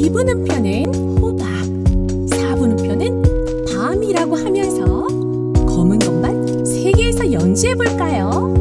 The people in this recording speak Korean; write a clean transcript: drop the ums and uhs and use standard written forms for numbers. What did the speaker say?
2분음표는 호박, 4분음표는 밤이라고 하면서 검은 것만 3개에서 연주해 볼까요?